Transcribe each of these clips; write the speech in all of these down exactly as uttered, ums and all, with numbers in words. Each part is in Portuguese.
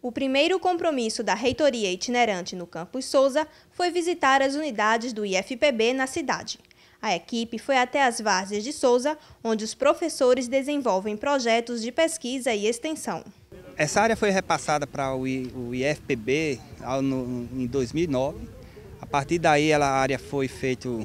O primeiro compromisso da reitoria itinerante no Campus Souza foi visitar as unidades do I F P B na cidade. A equipe foi até as várzeas de Souza, onde os professores desenvolvem projetos de pesquisa e extensão. Essa área foi repassada para o I F P B em dois mil e nove. A partir daí a área foi feito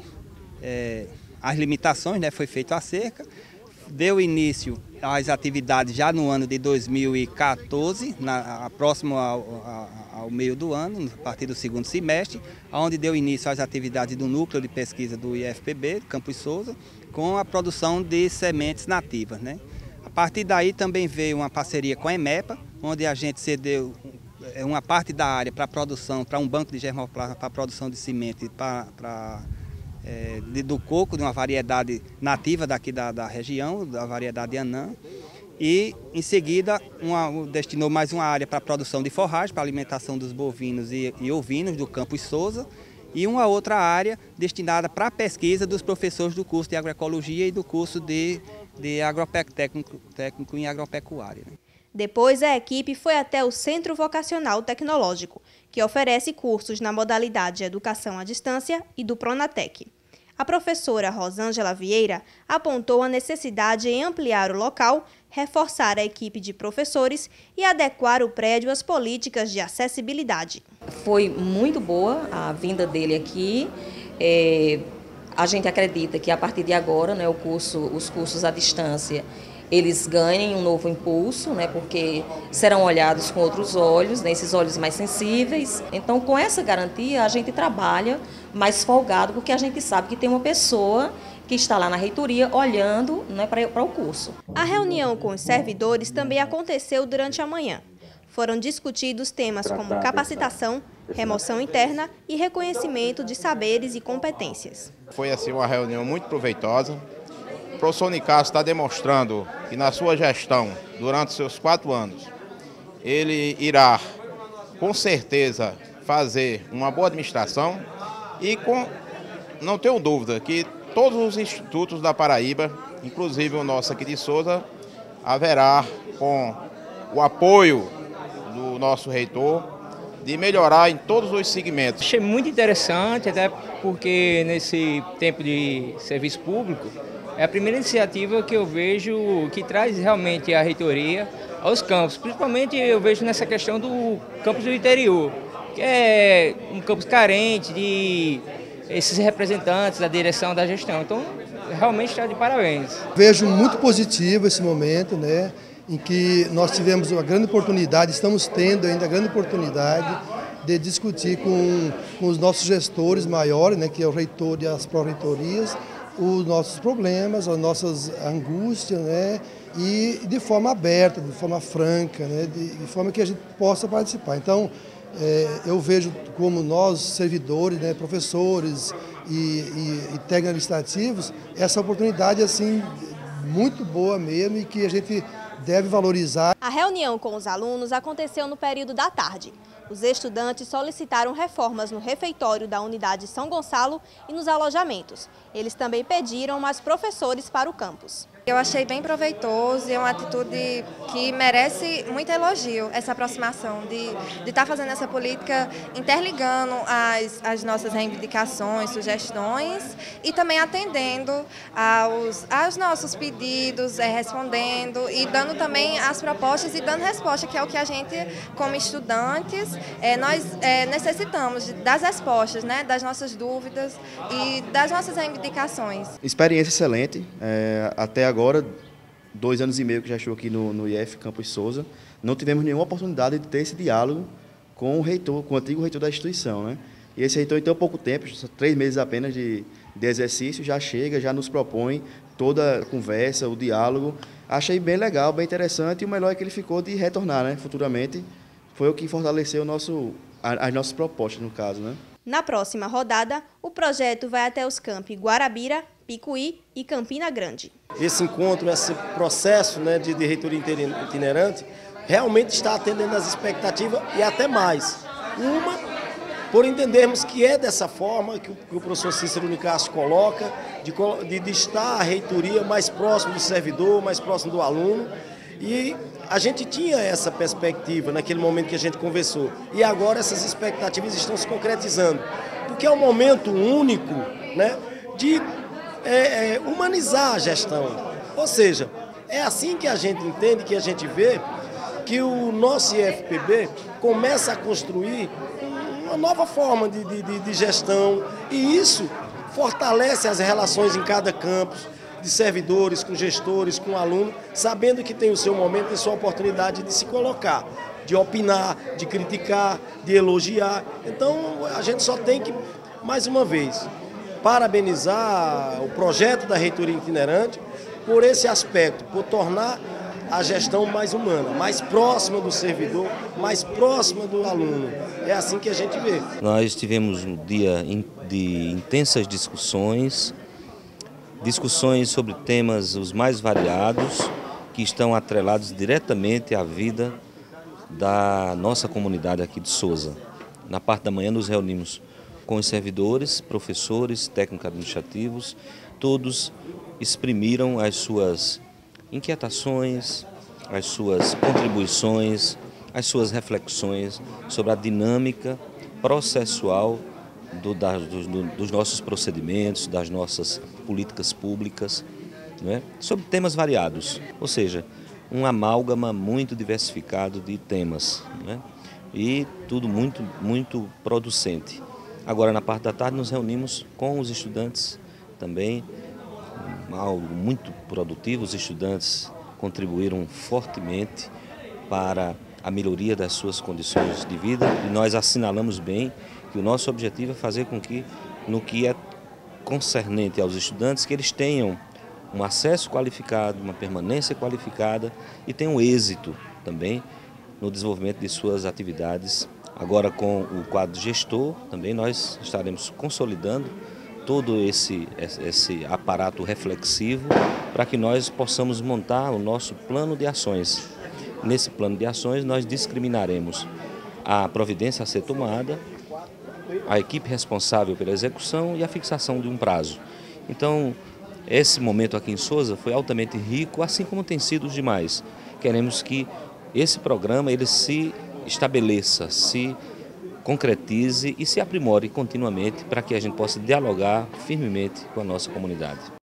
é, as limitações, né, foi feito a cerca. Deu início às atividades já no ano de dois mil e quatorze, na, próximo ao, ao, ao meio do ano, a partir do segundo semestre, onde deu início às atividades do núcleo de pesquisa do I F P B, Campus Souza, com a produção de sementes nativas, né? A partir daí também veio uma parceria com a EMEPA, onde a gente cedeu uma parte da área para a produção, para um banco de germoplasma, para a produção de semente para, para, é, de, do coco, de uma variedade nativa daqui da, da região, da variedade anã. E, em seguida, uma, destinou mais uma área para a produção de forragem, para a alimentação dos bovinos e, e ovinos do Campus Souza, e uma outra área destinada para a pesquisa dos professores do curso de agroecologia e do curso de, de agrotécnico técnico em agropecuária. Né? Depois, a equipe foi até o Centro Vocacional Tecnológico, que oferece cursos na modalidade de educação à distância e do Pronatec. A professora Rosângela Vieira apontou a necessidade em ampliar o local, reforçar a equipe de professores e adequar o prédio às políticas de acessibilidade. Foi muito boa a vinda dele aqui. É, a gente acredita que a partir de agora, né, o curso, os cursos à distância, eles ganhem um novo impulso, né, porque serão olhados com outros olhos, né, esses olhos mais sensíveis. Então, com essa garantia, a gente trabalha mais folgado, porque a gente sabe que tem uma pessoa que está lá na reitoria olhando, né, para o curso. A reunião com os servidores também aconteceu durante a manhã. Foram discutidos temas como capacitação, remoção interna e reconhecimento de saberes e competências. Foi assim uma reunião muito proveitosa. O professor Nicásio está demonstrando que na sua gestão, durante seus quatro anos, ele irá, com certeza, fazer uma boa administração e com, não tenho dúvida que todos os institutos da Paraíba, inclusive o nosso aqui de Souza, haverá, com o apoio do nosso reitor, de melhorar em todos os segmentos. Achei muito interessante, até porque nesse tempo de serviço público, é a primeira iniciativa que eu vejo que traz realmente a reitoria aos campos. Principalmente eu vejo nessa questão do campus do interior, que é um campus carente de esses representantes da direção da gestão. Então, realmente está de parabéns. Vejo muito positivo esse momento, né, em que nós tivemos uma grande oportunidade, estamos tendo ainda a grande oportunidade de discutir com, com os nossos gestores maiores, né, que é o reitor e as pró-reitorias, os nossos problemas, as nossas angústias, né, e de forma aberta, de forma franca, né, de, de forma que a gente possa participar. Então, é, eu vejo como nós, servidores, né, professores e, e, e técnicos administrativos, essa oportunidade assim, muito boa mesmo e que a gente deve valorizar. A reunião com os alunos aconteceu no período da tarde. Os estudantes solicitaram reformas no refeitório da unidade São Gonçalo e nos alojamentos. Eles também pediram mais professores para o campus. Eu achei bem proveitoso e é uma atitude que merece muito elogio, essa aproximação de de estar fazendo essa política interligando as, as nossas reivindicações, sugestões e também atendendo aos, aos nossos pedidos, é, respondendo e dando também as propostas e dando resposta, que é o que a gente, como estudantes, é, nós é, necessitamos das respostas, né, das nossas dúvidas e das nossas reivindicações. Experiência excelente, é, até agora. Agora, dois anos e meio que já estou aqui no, no I F Campus Souza, não tivemos nenhuma oportunidade de ter esse diálogo com o reitor, com o antigo reitor da instituição, né? E esse reitor, em tão pouco tempo, três meses apenas de, de exercício, já chega, já nos propõe toda a conversa, o diálogo. Achei bem legal, bem interessante, e o melhor é que ele ficou de retornar, né? Futuramente. Foi o que fortaleceu o nosso, as nossas propostas, no caso, né? Na próxima rodada, o projeto vai até os campi Guarabira, Picuí e Campina Grande. Esse encontro, esse processo, né, de, de reitoria itinerante, realmente está atendendo às expectativas e até mais. Uma, por entendermos que é dessa forma que o, que o professor Cícero Nicásio coloca, de, de, de estar a reitoria mais próximo do servidor, mais próximo do aluno, E a gente tinha essa perspectiva naquele momento que a gente conversou. E agora essas expectativas estão se concretizando. Porque é um momento único, né, de é, é, humanizar a gestão. Ou seja, é assim que a gente entende, que a gente vê que o nosso I F P B começa a construir uma nova forma de, de, de gestão. E isso fortalece as relações em cada campus, de servidores, com gestores, com alunos, sabendo que tem o seu momento e sua oportunidade de se colocar, de opinar, de criticar, de elogiar. Então, a gente só tem que, mais uma vez, parabenizar o projeto da Reitoria Itinerante por esse aspecto, por tornar a gestão mais humana, mais próxima do servidor, mais próxima do aluno. É assim que a gente vê. Nós tivemos um dia de intensas discussões, discussões sobre temas os mais variados, que estão atrelados diretamente à vida da nossa comunidade aqui de Souza. Na parte da manhã nos reunimos com os servidores, professores, técnicos administrativos, todos exprimiram as suas inquietações, as suas contribuições, as suas reflexões sobre a dinâmica processual do, da, do, dos nossos procedimentos, das nossas políticas públicas, não é? Sobre temas variados, ou seja, um amálgama muito diversificado de temas, não é? E tudo muito, muito producente. Agora, na parte da tarde, nos reunimos com os estudantes também, algo muito produtivo. Os estudantes contribuíram fortemente para a melhoria das suas condições de vida e nós assinalamos bem que o nosso objetivo é fazer com que, no que é concernente aos estudantes, que eles tenham um acesso qualificado, uma permanência qualificada e tenham êxito também no desenvolvimento de suas atividades. Agora, com o quadro gestor, também nós estaremos consolidando todo esse, esse aparato reflexivo para que nós possamos montar o nosso plano de ações. Nesse plano de ações, nós discriminaremos a providência a ser tomada, a equipe responsável pela execução e a fixação de um prazo. Então, esse momento aqui em Souza foi altamente rico, assim como tem sido os demais. Queremos que esse programa ele se estabeleça, se concretize e se aprimore continuamente para que a gente possa dialogar firmemente com a nossa comunidade.